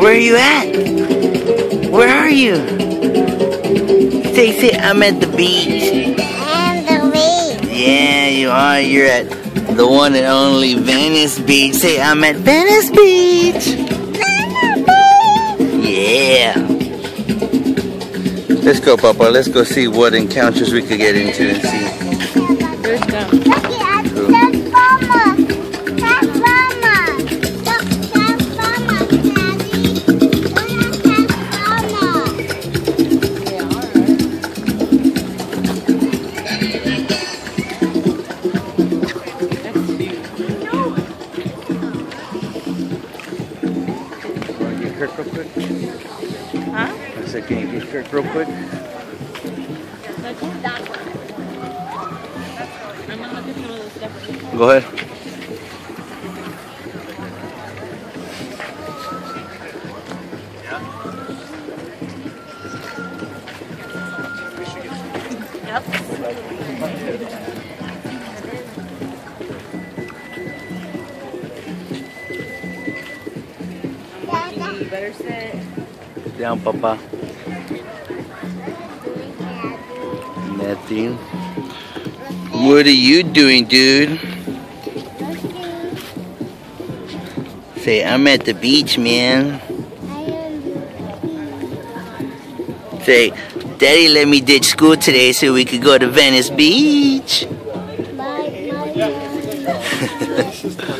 Where are you at? Where are you? Say, I'm at the beach. I'm the beach. Yeah, you are. You're at the one and only Venice Beach. Say, I'm at Venice Beach. Yeah. Let's go, Papa. Let's go see what encounters we could get into and see. Let's go. Look at that's Mama. That's Mama. Look, that's Mama, Daddy. Look, that's Mama. Yeah, alright. Want to get Kirk real quick? Huh? I said, can you get Kirk real quick? Go ahead. Yep. You better sit. Down, Papa. Nothing. What are you doing, dude? Say, I'm at the beach, man. Say, Daddy let me ditch school today so we could go to Venice Beach. Bye.